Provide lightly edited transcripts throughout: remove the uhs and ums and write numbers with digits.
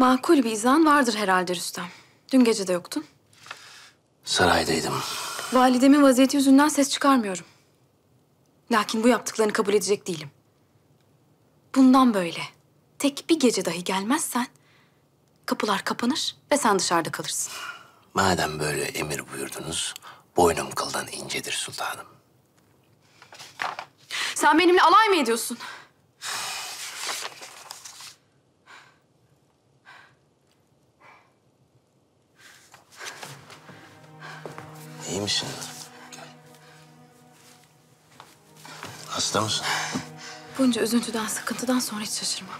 Makul bir izahın vardır herhalde Rüstem. Dün gece de yoktun. Saraydaydım. Validemin vaziyeti yüzünden ses çıkarmıyorum. Lakin bu yaptıklarını kabul edecek değilim. Bundan böyle tek bir gece dahi gelmezsen kapılar kapanır ve sen dışarıda kalırsın. Madem böyle emir buyurdunuz, boynum kıldan incedir sultanım. Sen benimle alay mı ediyorsun? İyi misin? Gel. Hasta mısın? Bunca üzüntüden, sıkıntıdan sonra hiç şaşırmam.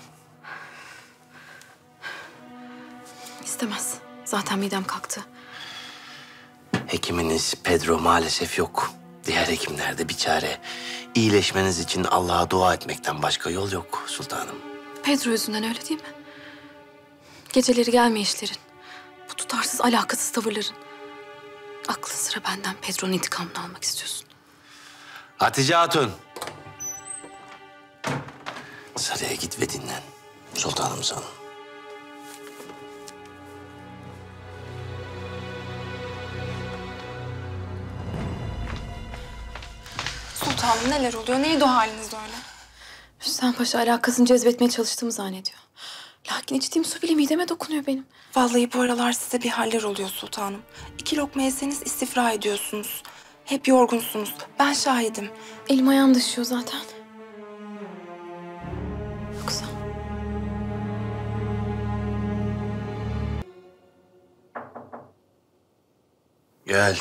İstemez. Zaten midem kalktı. Hekiminiz Pedro maalesef yok. Diğer hekimlerde bir çare. İyileşmeniz için Allah'a dua etmekten başka yol yok sultanım. Pedro yüzünden öyle değil mi? Geceleri gelmeyişlerin, bu tutarsız, alakasız tavırların. Aklı sıra benden Pedro'nun intikamını almak istiyorsun. Hatice Hatun. Saraya git ve dinlen. Sultanım sana. Sultanım neler oluyor? Neydi o haliniz öyle? Rüstem Paşa alakasını cezbetmeye çalıştığımı zannediyor. Lakin içtiğim su bile mideme dokunuyor benim. Vallahi bu aralar size bir haller oluyor sultanım. 2 lokma yeseniz istifra ediyorsunuz. Hep yorgunsunuz. Ben şahidim. Elim ayağım düşüyor zaten. Yoksa... Gel.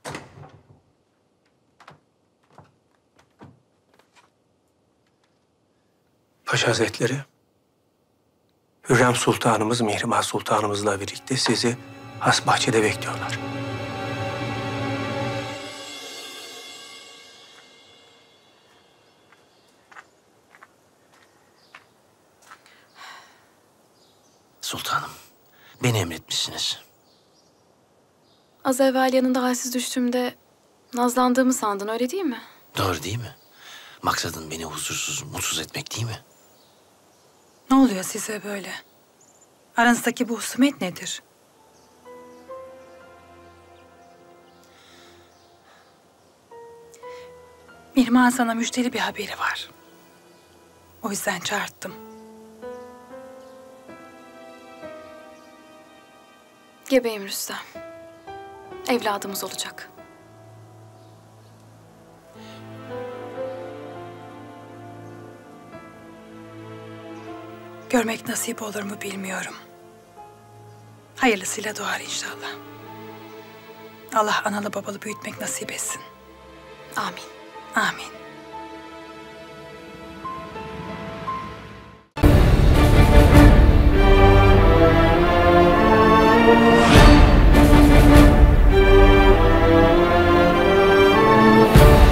Paşa Hazretleri, Hürrem Sultanımız Mihrimah Sultanımızla birlikte sizi has bahçede bekliyorlar. Sultanım, beni emretmişsiniz. Az evvel yanında halsiz düştüğümde nazlandığımı sandın, öyle değil mi? Doğru değil mi? Maksadın beni huzursuz, mutsuz etmek değil mi? Ne oluyor size böyle? Aranızdaki bu husumet nedir? Mihrimah'ın sana müjdeli bir haberi var. O yüzden çağırttım. Gebeyim Rüstem. Evladımız olacak. Görmek nasip olur mu bilmiyorum. Hayırlısıyla doğar inşallah. Allah analı babalı büyütmek nasip etsin. Amin. Amin.